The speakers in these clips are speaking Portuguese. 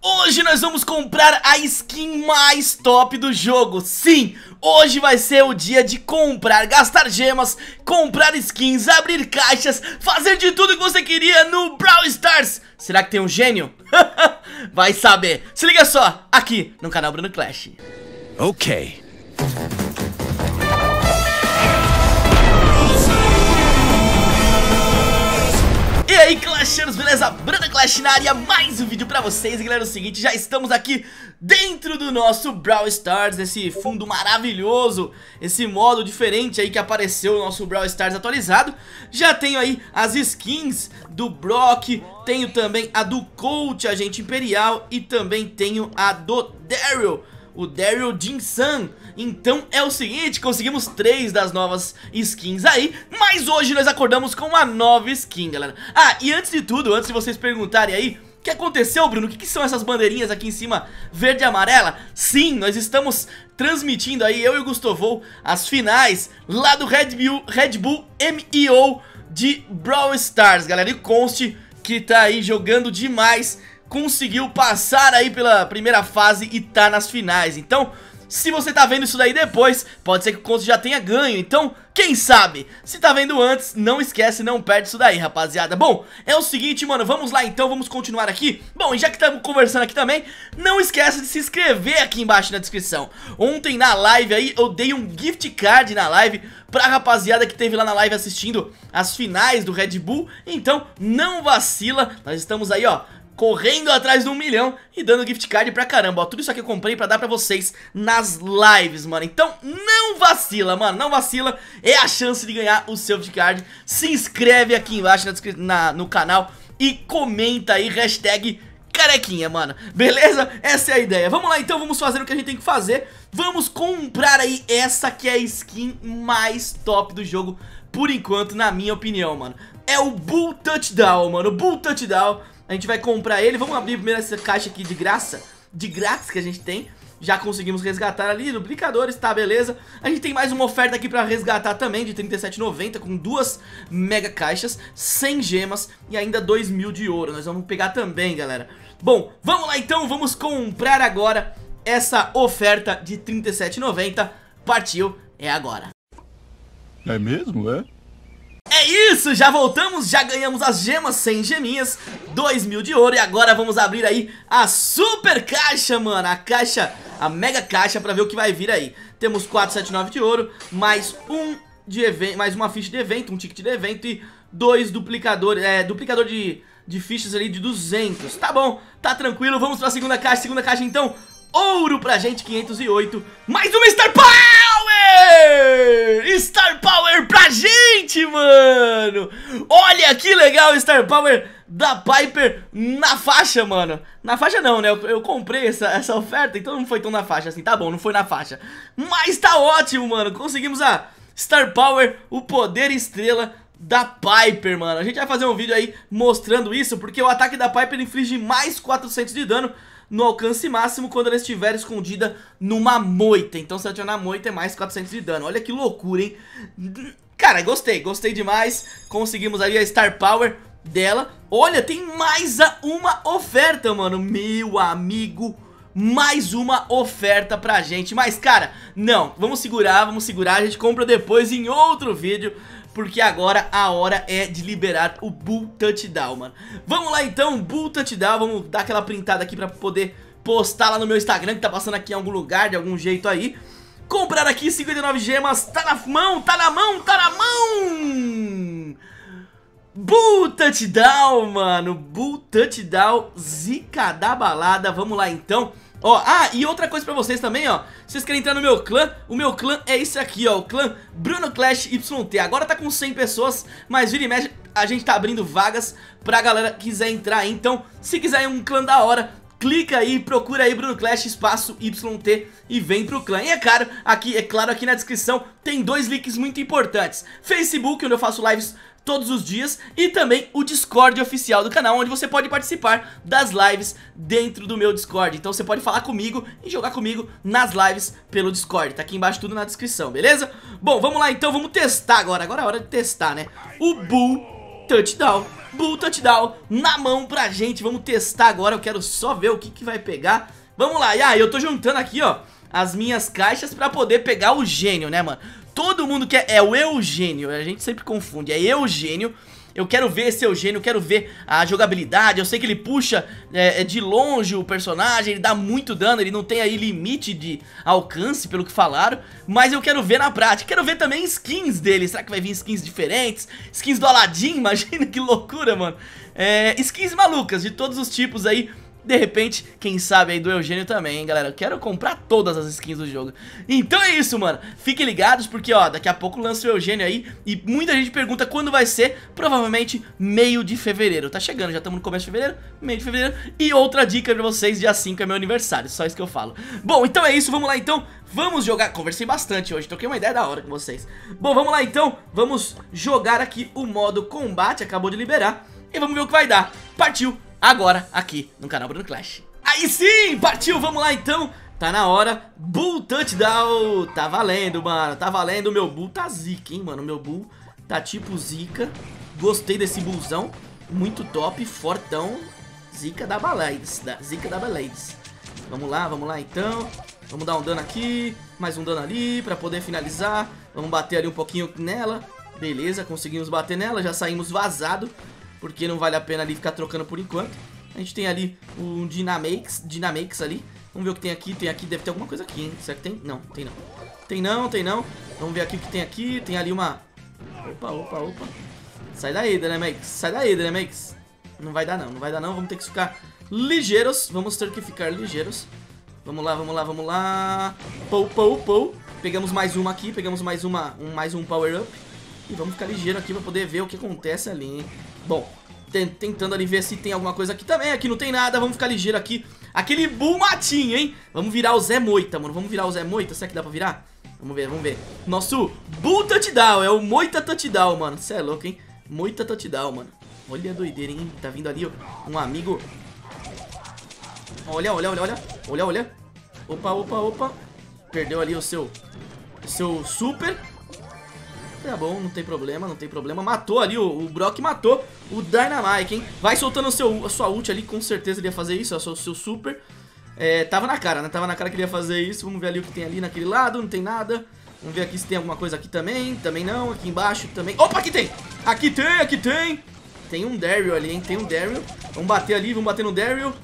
Hoje nós vamos comprar a skin mais top do jogo. Sim, hoje vai ser o dia de comprar, gastar gemas, comprar skins, abrir caixas, fazer de tudo que você queria no Brawl Stars. Será que tem um gênio? Vai saber. Se liga só, aqui no canal Bruno Clash. Ok. E aí, Clashers, beleza? Bruno Clash na área, mais um vídeo pra vocês. E galera, é o seguinte, já estamos aqui dentro do nosso Brawl Stars, esse fundo maravilhoso, esse modo diferente aí que apareceu no nosso Brawl Stars atualizado. Já tenho aí as skins do Brock, tenho também a do Colt, Agente Imperial, e também tenho a do Daryl, o Daryl Jin-san. Então é o seguinte, conseguimos 3 das novas skins aí, mas hoje nós acordamos com uma nova skin, galera. Ah, e antes de tudo, antes de vocês perguntarem aí o que aconteceu, Bruno, o que são essas bandeirinhas aqui em cima, verde e amarela? Sim, nós estamos transmitindo aí, eu e o Gustavo, as finais lá do Red Bull MEO de Brawl Stars, galera. E conste que tá aí jogando demais, conseguiu passar aí pela primeira fase e tá nas finais. Então, se você tá vendo isso daí depois, pode ser que o Conto já tenha ganho. Então, quem sabe? Se tá vendo antes, não esquece, não perde isso daí, rapaziada. Bom, é o seguinte, mano, vamos lá então, vamos continuar aqui. Bom, e já que estamos conversando aqui também, não esquece de se inscrever aqui embaixo na descrição. Ontem na live aí, eu dei um gift card na live pra rapaziada que teve lá na live assistindo as finais do Red Bull. Então, não vacila, nós estamos aí, ó, correndo atrás do 1 milhão e dando gift card pra caramba, ó. Tudo isso aqui eu comprei pra dar pra vocês nas lives, mano. Então não vacila, mano, não vacila. É a chance de ganhar o seu gift card. Se inscreve aqui embaixo no canal e comenta aí, hashtag carequinha, mano. Beleza? Essa é a ideia. Vamos lá então, vamos fazer o que a gente tem que fazer. Vamos comprar aí essa que é a skin mais top do jogo, por enquanto, na minha opinião, mano. É o Bull Touchdown, mano, o Bull Touchdown. A gente vai comprar ele, vamos abrir primeiro essa caixa aqui de graça, de grátis que a gente tem. Já conseguimos resgatar ali, duplicadores, tá, beleza. A gente tem mais uma oferta aqui pra resgatar também, de R$37,90, com 2 mega caixas, 100 gemas e ainda 2.000 de ouro. Nós vamos pegar também, galera. Bom, vamos lá então, vamos comprar agora essa oferta de R$37,90. Partiu, é agora. É mesmo, é? É isso, já voltamos, já ganhamos as gemas, 100 geminhas, 2.000 de ouro. E agora vamos abrir aí a super caixa, mano, a caixa, a mega caixa, pra ver o que vai vir aí. Temos 479 de ouro, mais um de evento, mais uma ficha de evento, um ticket de evento e 2 duplicadores, duplicador de fichas ali de 200. Tá bom, tá tranquilo, vamos pra segunda caixa então. Ouro pra gente, 508, mais uma Star Power! Star Power pra gente, mano! Olha que legal, Star Power da Piper na faixa, mano. Na faixa não, né? Eu comprei essa oferta, então não foi tão na faixa assim. Tá bom, não foi na faixa, mas tá ótimo, mano. Conseguimos a Star Power, o poder estrela da Piper, mano. A gente vai fazer um vídeo aí mostrando isso, porque o ataque da Piper inflige mais 400 de dano no alcance máximo quando ela estiver escondida numa moita. Então se ela estiver na moita é mais 400 de dano. Olha que loucura, hein? Cara, gostei demais. Conseguimos ali a Star Power dela. Olha, tem mais uma oferta, mano. Meu amigo, mais uma oferta pra gente. Mas, cara, não, vamos segurar. A gente compra depois em outro vídeo, porque agora a hora é de liberar o Bull Touchdown, mano. Vamos lá então, Bull Touchdown. Vamos dar aquela printada aqui pra poder postar lá no meu Instagram, que tá passando aqui em algum lugar, de algum jeito aí. Comprar aqui 59 gemas, tá na mão, tá na mão. Bull Touchdown, mano, Bull Touchdown, zica da balada. Vamos lá então. Ó, e outra coisa pra vocês também, ó. Se vocês querem entrar no meu clã, o meu clã é esse aqui, ó, o clã Bruno Clash YT. Agora tá com 100 pessoas, mas vira e mexe a gente tá abrindo vagas pra galera que quiser entrar aí. Então, se quiser um clã da hora, clica aí, procura aí Bruno Clash espaço YT e vem pro clã. E é claro, aqui na descrição tem 2 links muito importantes: Facebook, onde eu faço lives todos os dias, e também o Discord oficial do canal, onde você pode participar das lives dentro do meu Discord. Então você pode falar comigo e jogar comigo nas lives pelo Discord. Tá aqui embaixo tudo na descrição, beleza? Bom, vamos lá então, vamos testar agora. Agora é hora de testar, né? O Bull touchdown. Bull touchdown na mão pra gente. Vamos testar agora, eu quero só ver o que vai pegar. Vamos lá, e aí eu tô juntando aqui, ó, as minhas caixas pra poder pegar o gênio, né, mano? Todo mundo quer, é o Eugênio, a gente sempre confunde, é Eugênio. Eu quero ver esse Eugênio, quero ver a jogabilidade. Eu sei que ele puxa de longe o personagem, ele dá muito dano, ele não tem aí limite de alcance, pelo que falaram. Mas eu quero ver na prática, quero ver também skins dele. Será que vai vir skins diferentes? Skins do Aladdin, imagina que loucura, mano. Skins malucas, de todos os tipos aí. De repente, quem sabe aí do Eugênio também, hein, galera. Eu quero comprar todas as skins do jogo. Então é isso, mano. Fiquem ligados porque, ó, daqui a pouco lança o Eugênio aí. E muita gente pergunta quando vai ser. Provavelmente meio de fevereiro. Tá chegando, já estamos no começo de fevereiro, meio de fevereiro. E outra dica pra vocês, dia 5 é meu aniversário. Só isso que eu falo. Bom, então é isso, vamos lá então. Vamos jogar, conversei bastante hoje, troquei uma ideia da hora com vocês. Bom, vamos lá então. Vamos jogar aqui o modo combate, acabou de liberar. E vamos ver o que vai dar. Partiu! Agora, aqui no canal Bruno Clash. Aí sim, partiu, vamos lá então. Tá na hora, Bull Touchdown. Tá valendo, mano, tá valendo. O meu Bull tá zica, hein, mano. O meu Bull tá tipo zica. Gostei desse Bullzão, muito top, fortão. Zica da Blades, zica da Blades. Vamos lá então. Vamos dar um dano aqui, mais um dano ali pra poder finalizar. Vamos bater ali um pouquinho nela. Beleza, conseguimos bater nela, já saímos vazado, porque não vale a pena ali ficar trocando por enquanto. A gente tem ali o Dynamix ali. Vamos ver o que tem aqui. Tem aqui, deve ter alguma coisa aqui, hein? Será que tem? Não, tem não. Tem não. Vamos ver aqui o que tem aqui. Tem ali uma... Opa. Sai daí, Dynamix. Sai daí, Dynamix. Não vai dar não. Vamos ter que ficar ligeiros. Vamos ter que ficar ligeiros. Vamos lá. Pou. Pegamos mais uma aqui. Pegamos mais um power up. E vamos ficar ligeiro aqui pra poder ver o que acontece ali, hein? Bom, tentando ali ver se tem alguma coisa aqui também. Aqui não tem nada, vamos ficar ligeiro aqui. Aquele Bull matinho, hein? Vamos virar o Zé Moita, mano. Vamos virar o Zé Moita, será que dá pra virar? Vamos ver. Nosso Bull Touchdown, é o Moita Touchdown, mano. Cê é louco, hein? Moita Touchdown, mano. Olha a doideira, hein? Tá vindo ali, ó, um amigo. Olha. Opa. Perdeu ali o seu super. Tá bom, não tem problema. Matou ali, o Brock matou o Dynamite, hein? Vai soltando a sua ult ali, com certeza ele ia fazer isso, o seu super. Tava na cara, né? Tava na cara que ele ia fazer isso. Vamos ver ali o que tem ali naquele lado, não tem nada. Vamos ver aqui se tem alguma coisa aqui também. Também não, aqui embaixo também. Opa, aqui tem! Aqui tem! Tem um Daryl ali, hein? Vamos bater ali, vamos bater no Daryl.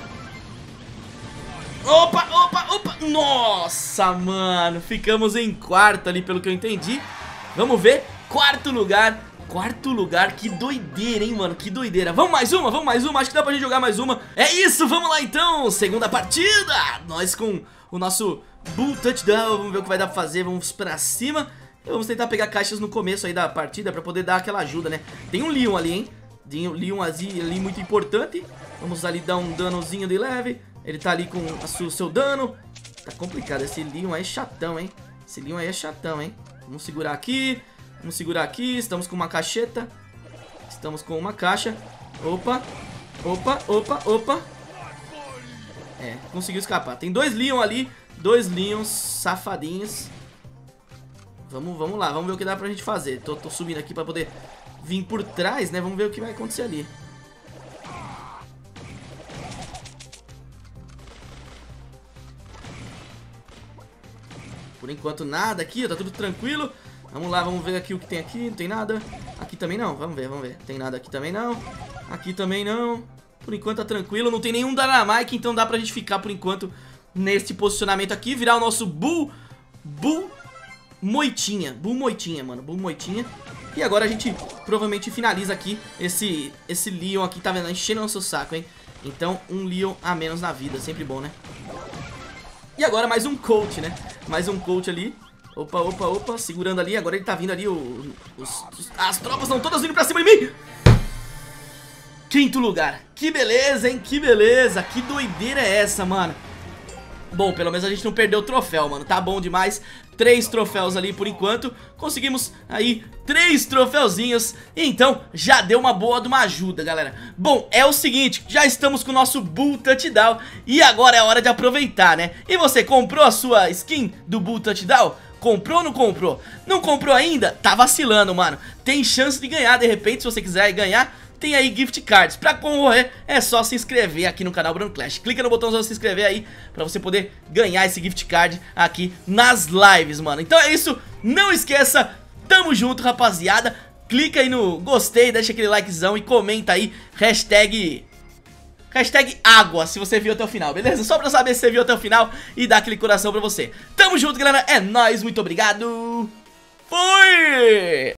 Opa! Nossa, mano, ficamos em quarto ali, pelo que eu entendi. Vamos ver, quarto lugar, que doideira, hein, mano, que doideira. Vamos mais uma, acho que dá pra gente jogar mais uma. É isso, vamos lá então, segunda partida. Nós com o nosso Bull Touchdown, vamos ver o que vai dar pra fazer, vamos pra cima. Vamos tentar pegar caixas no começo aí da partida pra poder dar aquela ajuda, né. Tem um Leon ali, hein, tem um Leon ali muito importante. Vamos ali dar um danozinho de leve. Ele tá ali com o seu dano. Tá complicado, esse Leon aí é chatão, hein. Vamos segurar aqui, estamos com uma cacheta. Estamos com uma caixa. Opa. Conseguiu escapar. Tem dois Leon ali, dois Leons safadinhos. Vamos lá, vamos ver o que dá pra gente fazer. Tô subindo aqui pra poder vir por trás, né, vamos ver o que vai acontecer ali. Por enquanto nada aqui, tá tudo tranquilo. Vamos lá, vamos ver aqui o que tem aqui. Não tem nada. Aqui também não, vamos ver. Tem nada aqui também não. Aqui também não. Por enquanto tá tranquilo, não tem nenhum Dynamite, então dá pra gente ficar por enquanto nesse posicionamento aqui. Virar o nosso Bull Moitinha, mano, Bull Moitinha. E agora a gente provavelmente finaliza aqui esse Leon aqui, tá vendo? Enchendo o nosso saco, hein? Então um Leon a menos na vida, sempre bom, né? E agora mais um coach, né? Mais um coach ali. Opa, segurando ali. Agora ele tá vindo ali, as tropas estão todas vindo pra cima de mim. Quinto lugar. Que beleza, hein? Que beleza. Que doideira é essa, mano? Bom, pelo menos a gente não perdeu o troféu, mano. Tá bom demais. 3 troféus ali por enquanto. Conseguimos aí 3 troféuzinhos. Então já deu uma boa de uma ajuda, galera. Bom, é o seguinte, já estamos com o nosso Bull Touchdown. E agora é hora de aproveitar, né? E você comprou a sua skin do Bull Touchdown? Comprou ou não comprou? Não comprou ainda? Tá vacilando, mano. Tem chance de ganhar, de repente, se você quiser ganhar. Tem aí gift cards. Pra concorrer é só se inscrever aqui no canal Bruno Clash. Clica no botãozinho se inscrever aí pra você poder ganhar esse gift card aqui nas lives, mano. Então é isso, não esqueça, tamo junto, rapaziada. Clica aí no gostei, deixa aquele likezão e comenta aí hashtag água, se você viu até o final, beleza? Só pra saber se você viu até o final e dar aquele coração pra você. Tamo junto, galera, é nóis, muito obrigado. Fui!